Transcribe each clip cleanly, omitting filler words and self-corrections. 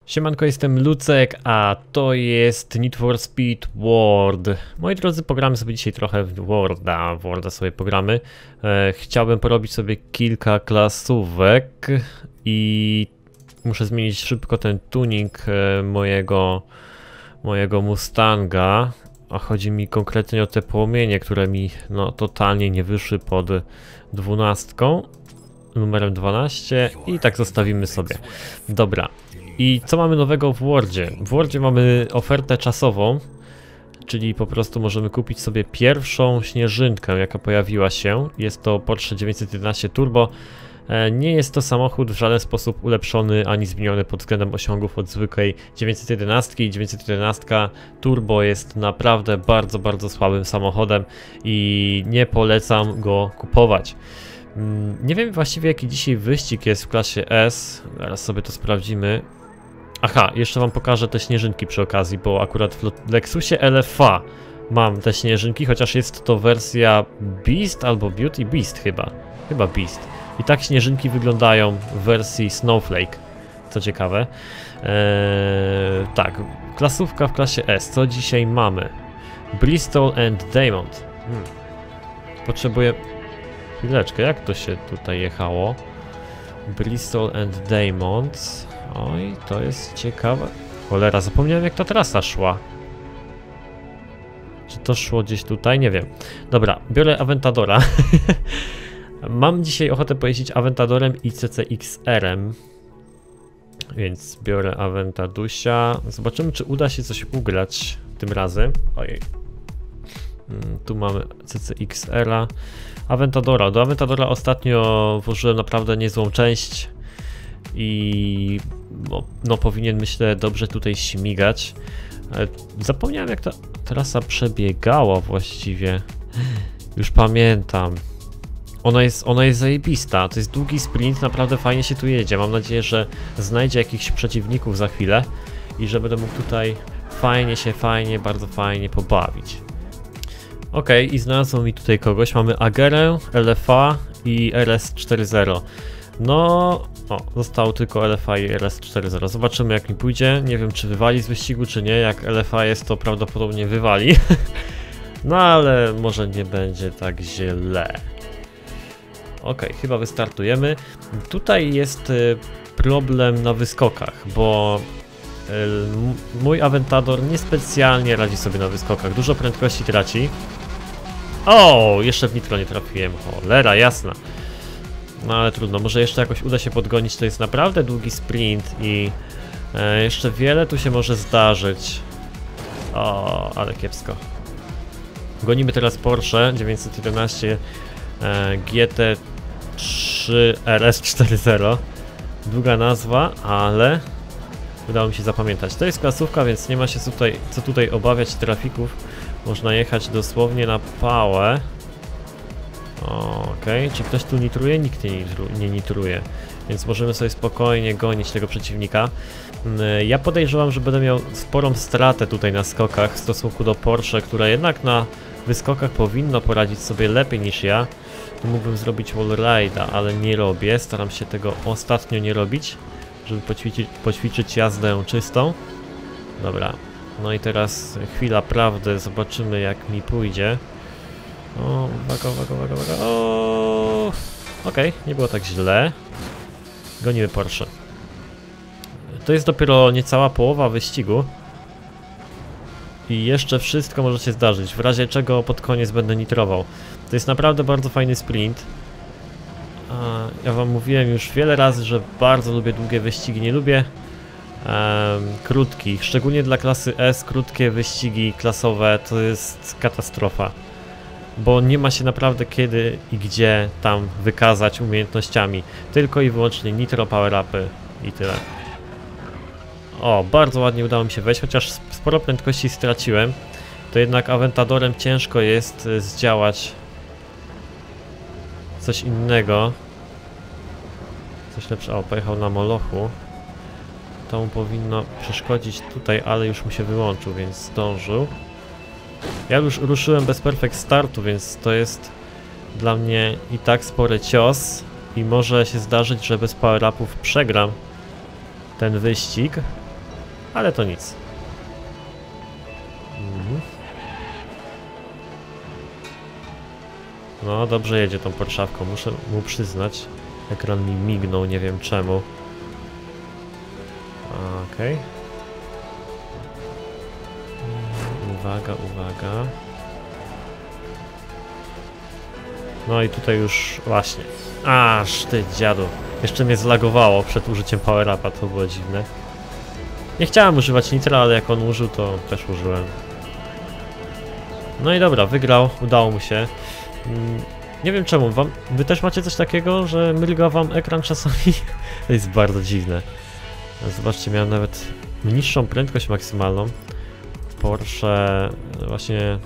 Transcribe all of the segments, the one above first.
Siemanko, jestem Lucek, a to jest Need for Speed World. Moi drodzy, pogramy sobie dzisiaj trochę w Worlda sobie pogramy. Chciałbym porobić sobie kilka klasówek i muszę zmienić szybko ten tuning mojego Mustanga. A chodzi mi konkretnie o te płomienie, które mi no totalnie nie wyszły pod 12, numerem 12 i tak zostawimy sobie. Dobra. I co mamy nowego w Wordzie? W Wordzie mamy ofertę czasową, czyli po prostu możemy kupić sobie pierwszą śnieżynkę, jaka pojawiła się. Jest to Porsche 911 Turbo. Nie jest to samochód w żaden sposób ulepszony ani zmieniony pod względem osiągów od zwykłej 911 i 911 Turbo jest naprawdę bardzo słabym samochodem i nie polecam go kupować. Nie wiem właściwie jaki dzisiaj wyścig jest w klasie S, zaraz sobie to sprawdzimy. Aha, jeszcze wam pokażę te śnieżynki przy okazji, bo akurat w Lexusie LFA mam te śnieżynki, chociaż jest to wersja Beast albo Beauty Beast chyba Beast. I tak śnieżynki wyglądają w wersji Snowflake, co ciekawe. Tak, klasówka w klasie S, co dzisiaj mamy? Bristol and Diamond. Potrzebuję... Chwileczkę, jak to się tutaj jechało? Bristol and Diamond. Oj, to jest ciekawe. Cholera, zapomniałem jak ta trasa szła. Czy to szło gdzieś tutaj? Nie wiem. Dobra, biorę Aventadora. Mam dzisiaj ochotę pojeździć Aventadorem i CCXR-em. Więc biorę Aventadusia. Zobaczymy, czy uda się coś ugrać tym razem. Ojej. Tu mamy CCXR-a. Aventadora. Do Aventadora ostatnio włożyłem naprawdę niezłą część i no powinien, myślę, dobrze tutaj śmigać. Zapomniałem jak ta trasa przebiegała właściwie. Już pamiętam. Ona jest zajebista. To jest długi sprint, naprawdę fajnie się tu jedzie. Mam nadzieję, że znajdzie jakichś przeciwników za chwilę i że będę mógł tutaj bardzo fajnie pobawić. Ok, i znalazło mi tutaj kogoś. Mamy Agerę, LFA i RS40. No, zostało tylko LFA i RS40. Zobaczymy jak mi pójdzie. Nie wiem czy wywali z wyścigu czy nie. Jak LFA jest to prawdopodobnie wywali. No ale może nie będzie tak źle. Ok, chyba wystartujemy. Tutaj jest problem na wyskokach, bo mój Aventador niespecjalnie radzi sobie na wyskokach. Dużo prędkości traci. O, jeszcze w nitro nie trafiłem. Cholera, jasna. No ale trudno, może jeszcze jakoś uda się podgonić. To jest naprawdę długi sprint i jeszcze wiele tu się może zdarzyć. O, ale kiepsko. Gonimy teraz Porsche 911 GT3 RS40. Długa nazwa, ale udało mi się zapamiętać. To jest klasówka, więc nie ma się co tutaj obawiać trafików. Można jechać dosłownie na pałę. Okej, czy ktoś tu nitruje? Nikt nie nitruje. Więc możemy sobie spokojnie gonić tego przeciwnika. Ja podejrzewam, że będę miał sporą stratę tutaj na skokach w stosunku do Porsche, które jednak na wyskokach powinno poradzić sobie lepiej niż ja. Tu mógłbym zrobić wallride'a, ale nie robię. Staram się tego ostatnio nie robić, żeby poćwiczyć jazdę czystą. Dobra, no i teraz chwila prawdy, zobaczymy jak mi pójdzie. O, uwaga. O, okej, nie było tak źle. Gonimy Porsche. To jest dopiero niecała połowa wyścigu. I jeszcze wszystko może się zdarzyć, w razie czego pod koniec będę nitrował. To jest naprawdę bardzo fajny sprint. Ja wam mówiłem już wiele razy, że bardzo lubię długie wyścigi, nie lubię krótkich. Szczególnie dla klasy S krótkie wyścigi klasowe to jest katastrofa. Bo nie ma się naprawdę kiedy i gdzie tam wykazać umiejętnościami. Tylko i wyłącznie nitro, power-upy i tyle. O, bardzo ładnie udało mi się wejść, chociaż sporo prędkości straciłem. To jednak Aventadorem ciężko jest zdziałać coś innego. Coś lepsze. O, pojechał na molochu. To mu powinno przeszkodzić tutaj, ale już mu się wyłączył, więc zdążył. Ja już ruszyłem bez perfect startu, więc to jest dla mnie i tak spory cios. I może się zdarzyć, że bez power-upów przegram ten wyścig. ale to nic. Mhm. No dobrze jedzie tą Porszawką, muszę mu przyznać. Ekran mi mignął, nie wiem czemu. Okej. Uwaga, uwaga. No i tutaj już właśnie. Aż ty dziadu. Jeszcze mnie zlagowało przed użyciem power-upa, to było dziwne. Nie chciałem używać nitra, ale jak on użył, to też użyłem. No i dobra, wygrał, udało mu się. Nie wiem czemu, wy też macie coś takiego, że mryga wam ekran czasami? To jest bardzo dziwne. Zobaczcie, miałem nawet niższą prędkość maksymalną. Porsche właśnie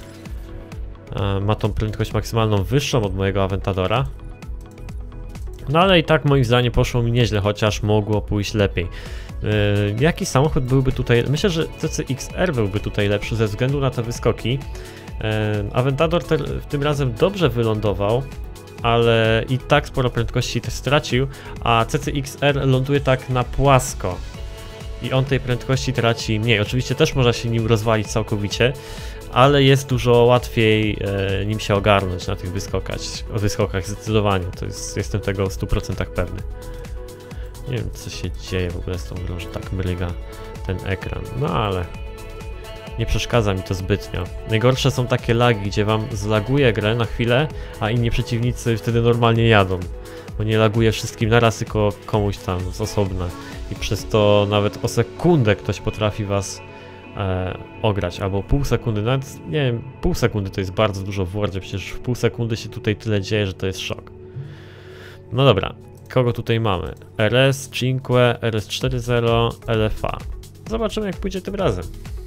ma tą prędkość maksymalną wyższą od mojego Aventadora. No ale i tak moim zdaniem poszło mi nieźle, chociaż mogło pójść lepiej. Jaki samochód byłby tutaj? Myślę, że CC-XR byłby tutaj lepszy ze względu na te wyskoki. Aventador tym razem dobrze wylądował, ale i tak sporo prędkości też stracił, a CC-XR ląduje tak na płasko i on tej prędkości traci mniej. Oczywiście też można się nim rozwalić całkowicie, ale jest dużo łatwiej nim się ogarnąć na tych wyskokach zdecydowanie, jestem tego w 100% pewny. Nie wiem co się dzieje w ogóle z tą grą, że tak mryga ten ekran, no ale nie przeszkadza mi to zbytnio. Najgorsze są takie lagi, gdzie wam zlaguje grę na chwilę, a inni przeciwnicy wtedy normalnie jadą. Bo nie laguje wszystkim naraz, tylko komuś tam z osobna. I przez to nawet o sekundę ktoś potrafi was ograć, albo pół sekundy, nawet nie wiem, pół sekundy to jest bardzo dużo w Wordzie, przecież w pół sekundy się tutaj tyle dzieje, że to jest szok. No dobra, kogo tutaj mamy? RS, Cinque, RS40, LFA. Zobaczymy jak pójdzie tym razem.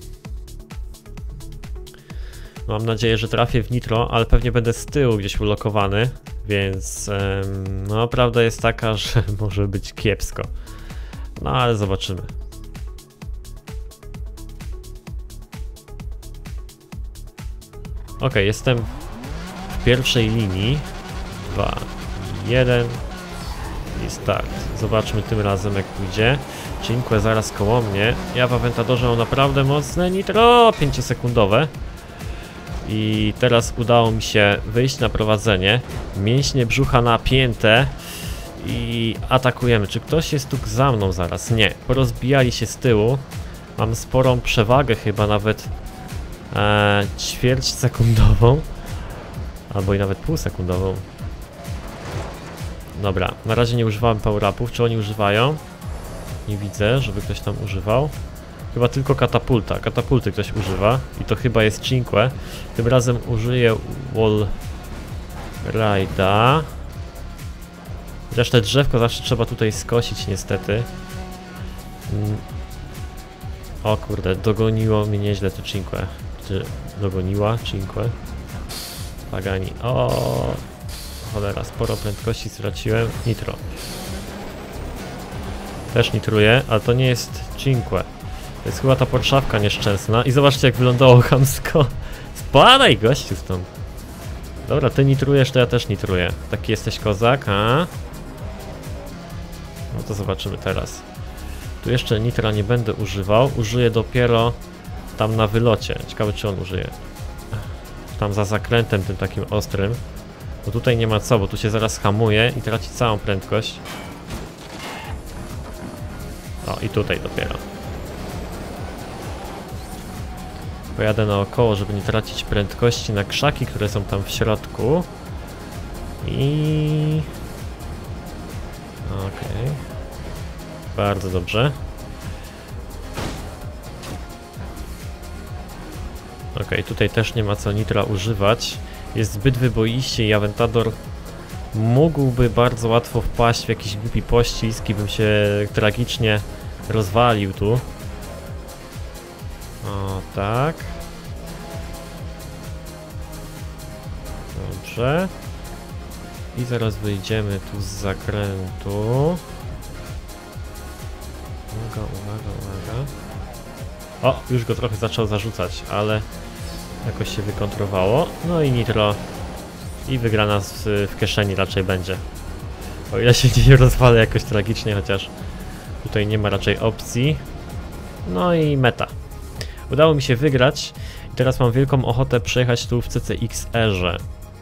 Mam nadzieję, że trafię w nitro, ale pewnie będę z tyłu gdzieś ulokowany, więc no prawda jest taka, że może być kiepsko. No ale zobaczymy. Ok, jestem w pierwszej linii. 2, 1 i start. Zobaczmy tym razem jak pójdzie. Cinque zaraz koło mnie. Ja w Aventadorze mam naprawdę mocne nitro, 5-sekundowe. I teraz udało mi się wyjść na prowadzenie. Mięśnie brzucha napięte. I atakujemy. Czy ktoś jest tu za mną zaraz? Nie. Porozbijali się z tyłu. Mam sporą przewagę, chyba nawet ćwierćsekundową. Albo i nawet półsekundową. Dobra, na razie nie używałem power-upów. Czy oni używają? Nie widzę, żeby ktoś tam używał. Chyba tylko katapulta. Katapulty ktoś używa. I to chyba jest Cinque. Tym razem użyję Wall Ride'a. Chociaż te drzewko zawsze trzeba tutaj skosić niestety. O kurde, dogoniło mnie nieźle to Cinque. Czy dogoniła Cinque? Pagani. O, cholera, sporo prędkości straciłem. Nitro. Też nitruję, ale to nie jest Cinque. To jest chyba ta Porszawka nieszczęsna. I zobaczcie jak wylądowało chamsko. Spadaj gościu stąd. Dobra, ty nitrujesz, to ja też nitruję. Taki jesteś kozak, a? No to zobaczymy teraz. Tu jeszcze nitra nie będę używał. Użyję dopiero tam na wylocie. Ciekawe czy on użyje. Tam za zakrętem tym takim ostrym. Bo tutaj nie ma co, bo tu się zaraz hamuje i traci całą prędkość. O, i tutaj dopiero. Pojadę naokoło, żeby nie tracić prędkości na krzaki, które są tam w środku. I... okej. Bardzo dobrze. Okej, tutaj też nie ma co nitra używać. Jest zbyt wyboiście i Aventador mógłby bardzo łatwo wpaść w jakiś głupi pościsk i bym się tragicznie rozwalił tu. O, tak. Dobrze. I zaraz wyjdziemy tu z zakrętu. Uwaga, uwaga, uwaga. O, już go trochę zaczął zarzucać, ale jakoś się wykontrowało. No i nitro. I wygrana w kieszeni raczej będzie. O ile się nie rozwalę jakoś tragicznie, chociaż tutaj nie ma raczej opcji. No i meta. Udało mi się wygrać i teraz mam wielką ochotę przejechać tu w CCXR-ze.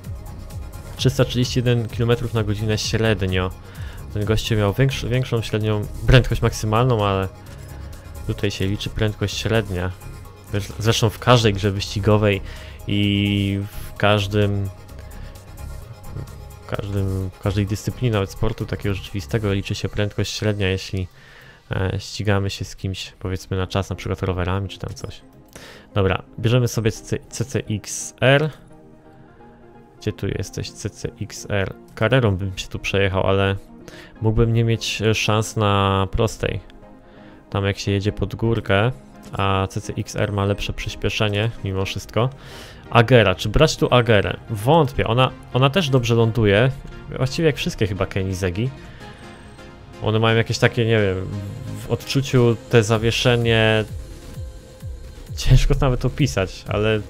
331 km na godzinę średnio. Ten gościu miał większą średnią prędkość maksymalną, ale tutaj się liczy prędkość średnia. Zresztą w każdej grze wyścigowej i w każdej dyscyplinie, nawet sportu takiego rzeczywistego, liczy się prędkość średnia, jeśli ścigamy się z kimś, powiedzmy na czas, na przykład rowerami czy tam coś. Dobra, bierzemy sobie CCXR. Gdzie tu jesteś? CCXR. Carrerą bym się tu przejechał, ale mógłbym nie mieć szans na prostej. Tam jak się jedzie pod górkę, a CCXR ma lepsze przyspieszenie mimo wszystko. Agera, czy brać tu Agerę? Wątpię, ona też dobrze ląduje. Właściwie jak wszystkie chyba Koenigseggi. One mają jakieś takie, nie wiem, w odczuciu te zawieszenie... Ciężko nawet opisać, ale...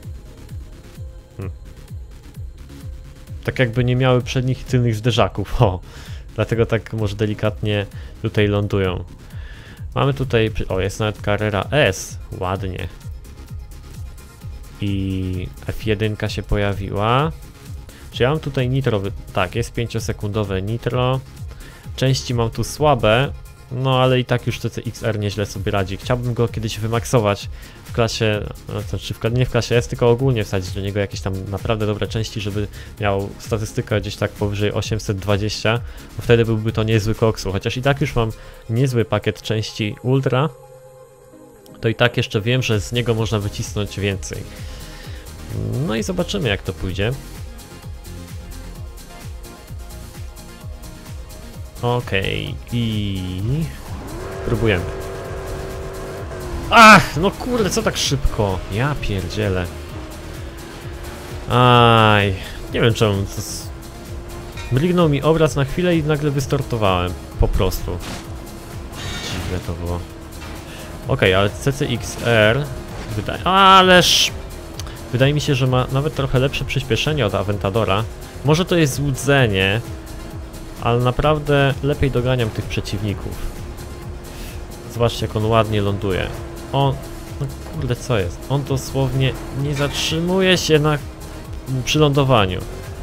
Tak jakby nie miały przednich i tylnych zderzaków, o. Dlatego tak może delikatnie tutaj lądują. Mamy tutaj... O, jest nawet Carrera S. Ładnie. I F1 się pojawiła. Czy ja mam tutaj nitro? Tak, jest 5-sekundowe nitro. Części mam tu słabe, no ale i tak już CCXR nieźle sobie radzi. Chciałbym go kiedyś wymaksować w klasie, no, znaczy nie w klasie S, tylko ogólnie wsadzić do niego jakieś tam naprawdę dobre części, żeby miał statystykę gdzieś tak powyżej 820, bo wtedy byłby to niezły koksu. Chociaż i tak już mam niezły pakiet części Ultra, to i tak jeszcze wiem, że z niego można wycisnąć więcej. No i zobaczymy, jak to pójdzie. Okej, i próbujemy. Ach, no kurde, co tak szybko? Ja pierdzielę. Aj, nie wiem czemu. Mrygnął mi obraz na chwilę i nagle wystartowałem. Po prostu. Dziwne to było. Okej, ale CCXR ależ... Wydaje mi się, że ma nawet trochę lepsze przyspieszenie od Aventadora. Może to jest złudzenie, ale naprawdę lepiej doganiam tych przeciwników. Zobaczcie, jak on ładnie ląduje. On... No kurde, co jest? On dosłownie nie zatrzymuje się przy lądowaniu.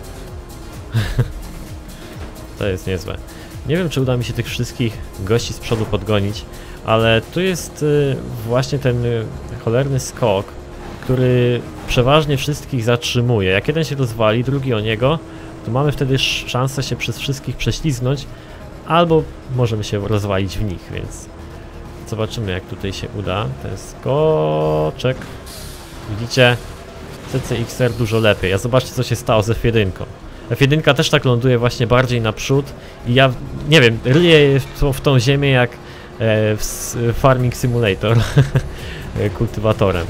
To jest niezłe. Nie wiem, czy uda mi się tych wszystkich gości z przodu podgonić, ale tu jest właśnie ten cholerny skok, który przeważnie wszystkich zatrzymuje. Jak jeden się rozwali, drugi o niego, to mamy wtedy szansę się przez wszystkich prześlizgnąć, albo możemy się rozwalić w nich, więc zobaczymy, jak tutaj się uda. Ten skoczek. Widzicie? CCXR dużo lepiej. A zobaczcie, co się stało z F1. F1 też tak ląduje właśnie bardziej naprzód i ja, nie wiem, ryję w tą ziemię jak w Farming Simulator kultywatorem.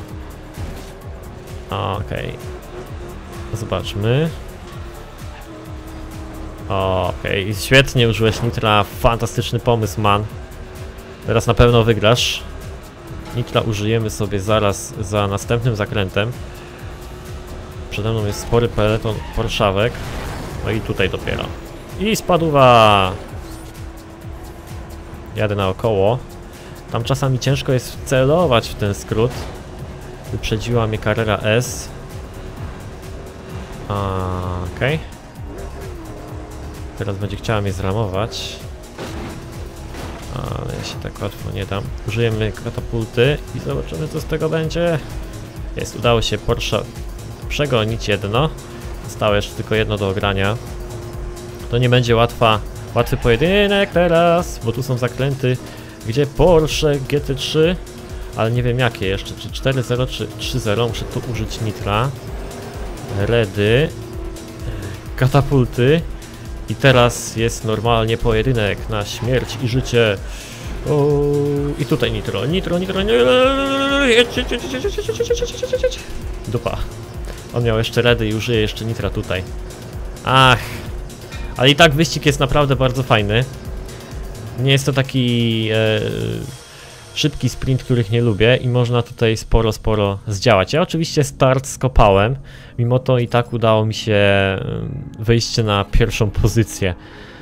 Okej. Zobaczmy. Okej, świetnie użyłeś nitra, fantastyczny pomysł, man. Teraz na pewno wygrasz. Nitra użyjemy sobie zaraz za następnym zakrętem. Przede mną jest spory peleton porszawek. No i tutaj dopiero. I spadła. Jadę naokoło. Tam czasami ciężko jest wcelować w ten skrót. Wyprzedziła mnie Carrera S. Okej. Teraz będzie chciała mnie zramować. Ale ja się tak łatwo nie dam. Użyjemy katapulty i zobaczymy, co z tego będzie. Jest, udało się Porsche przegonić jedno. Zostało jeszcze tylko jedno do ogrania. To nie będzie łatwy pojedynek teraz, bo tu są zakręty, gdzie Porsche GT3, ale nie wiem jakie jeszcze, czy 4.0 czy 3.0, muszę tu użyć nitra. Redy, katapulty i teraz jest normalnie pojedynek na śmierć i życie. I tutaj nitro. Dupa. On miał jeszcze redy i użyje jeszcze nitra tutaj. Ach. Ale i tak wyścig jest naprawdę bardzo fajny. Nie jest to taki szybki sprint, których nie lubię i można tutaj sporo zdziałać. Ja oczywiście start skopałem, mimo to i tak udało mi się wyjście na pierwszą pozycję.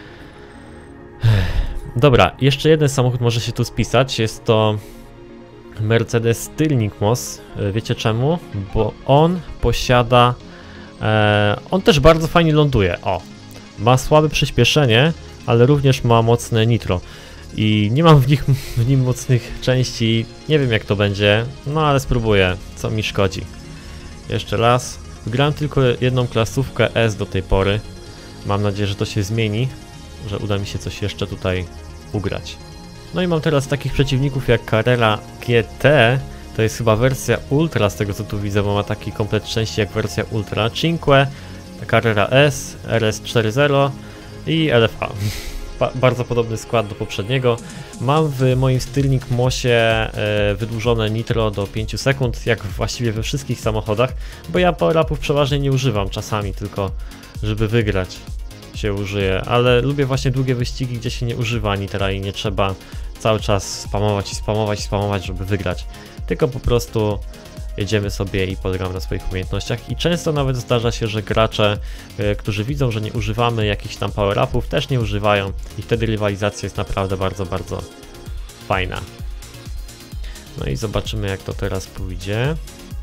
Dobra, jeszcze jeden samochód może się tu spisać, jest to Mercedes Stirling Moss. Wiecie czemu? Bo on posiada... on też bardzo fajnie ląduje. O! Ma słabe przyspieszenie, ale również ma mocne nitro. I nie mam w nim mocnych części. Nie wiem jak to będzie, no ale spróbuję. Co mi szkodzi. Jeszcze raz. Grałem tylko jedną klasówkę S do tej pory. Mam nadzieję, że to się zmieni, że uda mi się coś jeszcze tutaj ugrać. No i mam teraz takich przeciwników jak Carrera GT. To jest chyba wersja Ultra z tego co tu widzę, bo ma taki komplet części jak wersja Ultra. Cinque, Carrera S, RS40 i LFA. Bardzo podobny skład do poprzedniego. Mam w moim Stirling Mossie wydłużone nitro do 5 sekund, jak właściwie we wszystkich samochodach, bo ja power-upów przeważnie nie używam, czasami tylko żeby wygrać się użyję, ale lubię właśnie długie wyścigi, gdzie się nie używa nitra i nie trzeba cały czas spamować i spamować i spamować, żeby wygrać, tylko po prostu jedziemy sobie i polegamy na swoich umiejętnościach i często nawet zdarza się, że gracze, którzy widzą, że nie używamy jakichś tam power-upów, też nie używają i wtedy rywalizacja jest naprawdę bardzo, bardzo fajna. No i zobaczymy jak to teraz pójdzie.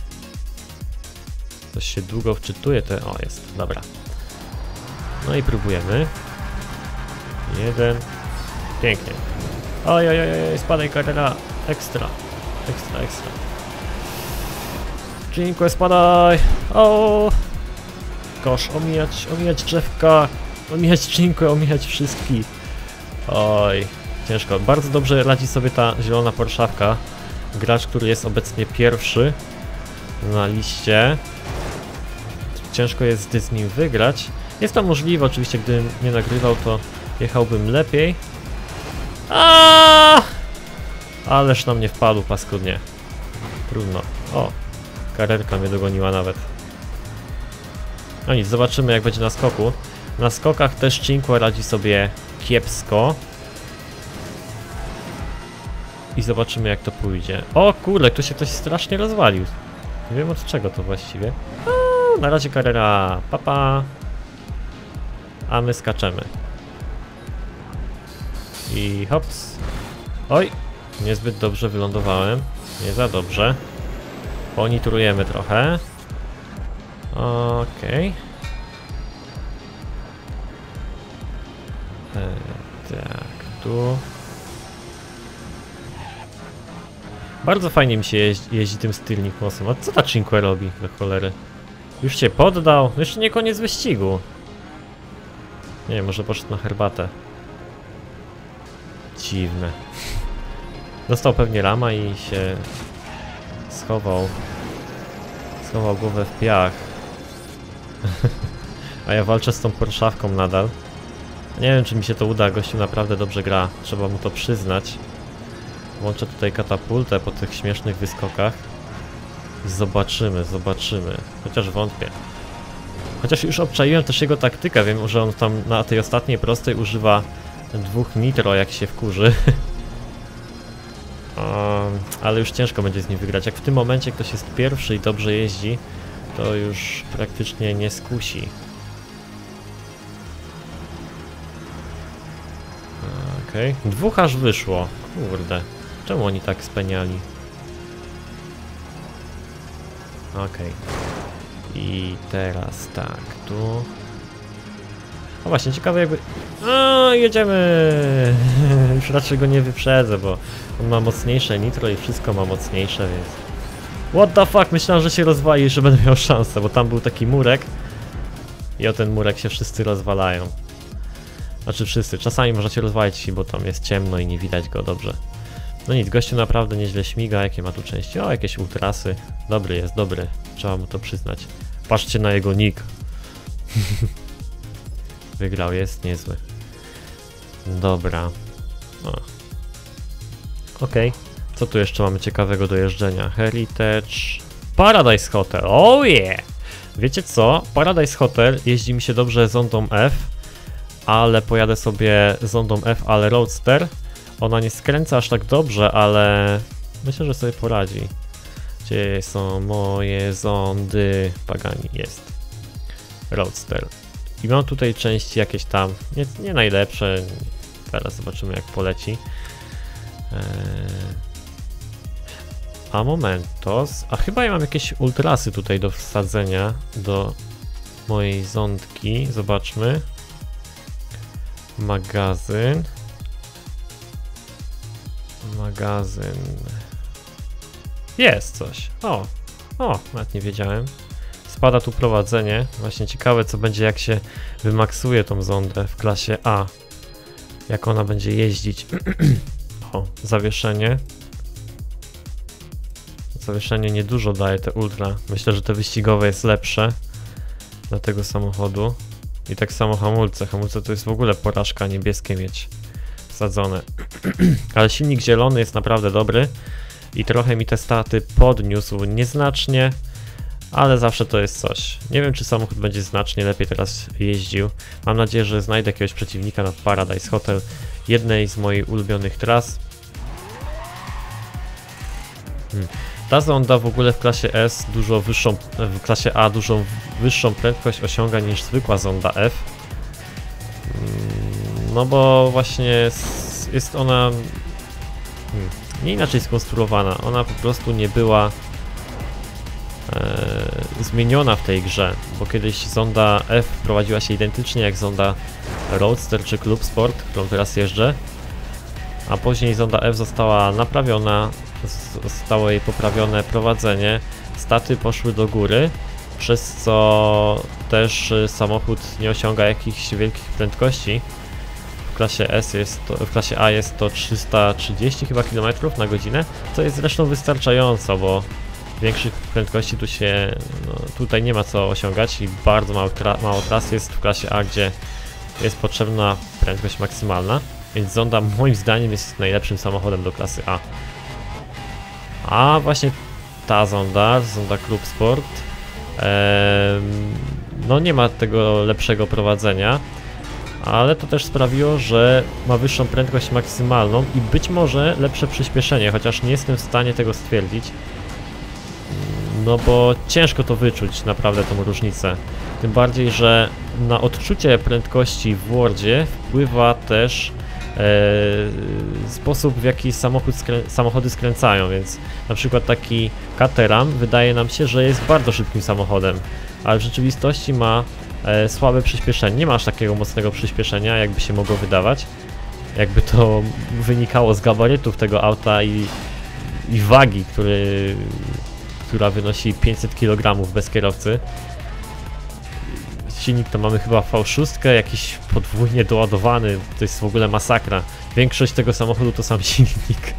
Coś się długo wczytuje, o jest, dobra. No i próbujemy. Jeden. Pięknie. Oj, spadaj Carrera. Ekstra. Cinque, spadaj! O! Kosz, omijać drzewka, omijać Cinque, omijać wszystkich. Oj, ciężko. Bardzo dobrze radzi sobie ta zielona Porszawka. Gracz, który jest obecnie pierwszy na liście. Ciężko jest z nim wygrać. Jest to możliwe, oczywiście, gdybym nie nagrywał, to jechałbym lepiej. Ależ na mnie wpadł paskudnie. Trudno. O! Karerka mnie dogoniła nawet. No nic, zobaczymy jak będzie na skoku. Na skokach też Cinque radzi sobie kiepsko. I zobaczymy jak to pójdzie. O kurde, tu się ktoś strasznie rozwalił. Nie wiem od czego to właściwie. Na razie Carrera, papa. A my skaczemy. I hops. Oj, niezbyt dobrze wylądowałem. Nie za dobrze. Ponitrujemy trochę. Okej. Tak, tu. Bardzo fajnie mi się jeździ tym Stirling Mossem. A co ta Cinque robi do cholery? Już się poddał? Jeszcze nie koniec wyścigu. Nie wiem, może poszedł na herbatę. Dziwne. Dostał pewnie rama i się schował. Schował głowę w piach. A ja walczę z tą Porszawką nadal. Nie wiem czy mi się to uda, gościu naprawdę dobrze gra. Trzeba mu to przyznać. Włączę tutaj katapultę po tych śmiesznych wyskokach. Zobaczymy. Chociaż wątpię. Chociaż już obczaiłem też jego taktykę. Wiem, że on tam na tej ostatniej prostej używa 2 nitro jak się wkurzy. Ale już ciężko będzie z nim wygrać. Jak w tym momencie ktoś jest pierwszy i dobrze jeździ, to już praktycznie nie skusi. Okej. 2 aż wyszło. Kurde. Czemu oni tak speniali? Okej. I teraz tak, tu... O właśnie, ciekawe jakby... jedziemy! Już raczej go nie wyprzedzę, bo on ma mocniejsze nitro i wszystko ma mocniejsze, więc... What the fuck? Myślałem, że się rozwali i że będę miał szansę, bo tam był taki murek. I o ten murek się wszyscy rozwalają. Znaczy wszyscy, czasami możecie rozwalić, bo tam jest ciemno i nie widać go dobrze. No nic, gościu naprawdę nieźle śmiga, jakie ma tu części? O, jakieś ultrasy. Dobry jest, dobry. Trzeba mu to przyznać. Patrzcie na jego nick. Wygrał, jest niezły. Dobra. Okej. Co tu jeszcze mamy ciekawego do jeżdżenia? Heritage... Paradise Hotel, oh yeah! Wiecie co? Paradise Hotel jeździ mi się dobrze zondą F, ale pojadę sobie zondą F, ale Roadster. Ona nie skręca aż tak dobrze, ale myślę, że sobie poradzi. Gdzie są moje zondy? Pagani, jest. Roadster. I mam tutaj części jakieś tam, nie najlepsze. Teraz zobaczymy jak poleci. A momentos. A chyba ja mam jakieś ultrasy tutaj do wsadzenia do mojej zondki. Zobaczmy. Magazyn. Magazyn. Jest coś. O, nawet nie wiedziałem. Spada tu prowadzenie. Właśnie ciekawe, co będzie, jak się wymaksuje tą zondę w klasie A. Jak ona będzie jeździć. O, zawieszenie. Zawieszenie niedużo daje te ultra. Myślę, że te wyścigowe jest lepsze dla tego samochodu. I tak samo hamulce. Hamulce to jest w ogóle porażka niebieskie mieć wsadzone. Ale silnik zielony jest naprawdę dobry. I trochę mi te staty podniósł nieznacznie. Ale zawsze to jest coś. Nie wiem, czy samochód będzie znacznie lepiej teraz jeździł. Mam nadzieję, że znajdę jakiegoś przeciwnika na Paradise Hotel. Jednej z moich ulubionych tras. Ta zonda w ogóle w klasie S dużo wyższą, w klasie A dużo wyższą prędkość osiąga niż zwykła zonda F. No bo właśnie jest ona nie inaczej skonstruowana. Ona po prostu nie była zmieniona w tej grze, bo kiedyś zonda F prowadziła się identycznie jak zonda Roadster czy Club Sport, którą teraz jeżdżę, a później zonda F została naprawiona, zostało jej poprawione prowadzenie, staty poszły do góry, przez co też samochód nie osiąga jakichś wielkich prędkości. W klasie S w klasie A jest to 330 chyba kilometrów na godzinę, co jest zresztą wystarczająco, bo większych prędkości tu się, tutaj nie ma co osiągać i bardzo mało tras jest w klasie A, gdzie jest potrzebna prędkość maksymalna, więc zonda moim zdaniem jest najlepszym samochodem do klasy A. A właśnie ta zonda Club Sport, no nie ma tego lepszego prowadzenia, ale to też sprawiło, że ma wyższą prędkość maksymalną i być może lepsze przyspieszenie, chociaż nie jestem w stanie tego stwierdzić. No bo ciężko to wyczuć naprawdę tą różnicę. Tym bardziej, że na odczucie prędkości w Wordzie wpływa też sposób, w jaki samochody skręcają, więc na przykład taki Caterham wydaje nam się, że jest bardzo szybkim samochodem, ale w rzeczywistości ma słabe przyspieszenie. Nie ma aż takiego mocnego przyspieszenia, jakby się mogło wydawać. Jakby to wynikało z gabarytów tego auta i wagi, która wynosi 500 kg bez kierowcy. Silnik to mamy chyba V6, jakiś podwójnie doładowany, to jest w ogóle masakra. Większość tego samochodu to sam silnik.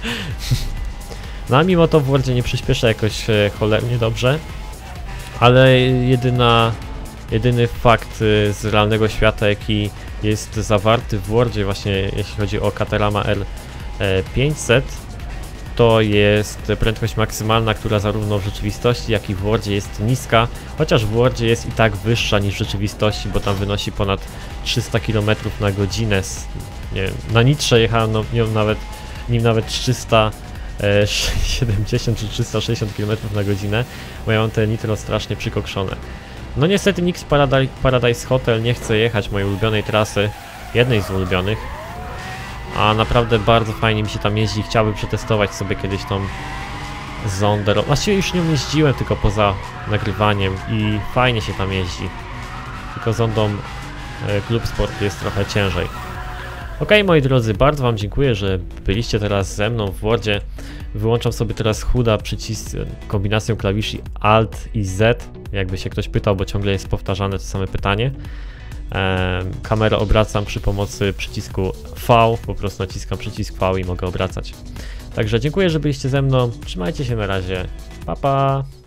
No a mimo to w Wordzie nie przyspiesza jakoś cholernie dobrze, ale jedyny fakt z realnego świata, jaki jest zawarty w Wordzie właśnie jeśli chodzi o Caterhama R500, to jest prędkość maksymalna, która zarówno w rzeczywistości, jak i w Wordzie jest niska, chociaż w Wordzie jest i tak wyższa niż w rzeczywistości, bo tam wynosi ponad 300 km na godzinę. Nie wiem, na nitrze jechałem nim nawet 370 czy 360 km na godzinę, bo ja mam te nitro strasznie przykokszone. No niestety nikt z Paradise Hotel nie chce jechać mojej ulubionej trasy, jednej z ulubionych. A naprawdę bardzo fajnie mi się tam jeździ, chciałbym przetestować sobie kiedyś tą zondę. Właściwie już nią jeździłem tylko poza nagrywaniem i fajnie się tam jeździ. Tylko zondą Club Sport jest trochę ciężej. Ok, moi drodzy, bardzo wam dziękuję, że byliście teraz ze mną w Wordzie. Wyłączam sobie teraz HUD-a kombinacją klawiszy Alt i Z, jakby się ktoś pytał, bo ciągle jest powtarzane to same pytanie. Kamerę obracam przy pomocy przycisku V, po prostu naciskam przycisk V i mogę obracać. Także dziękuję, że byliście ze mną, trzymajcie się na razie, pa pa!